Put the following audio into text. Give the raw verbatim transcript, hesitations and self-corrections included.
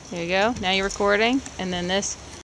There you go. Now you're recording, and then this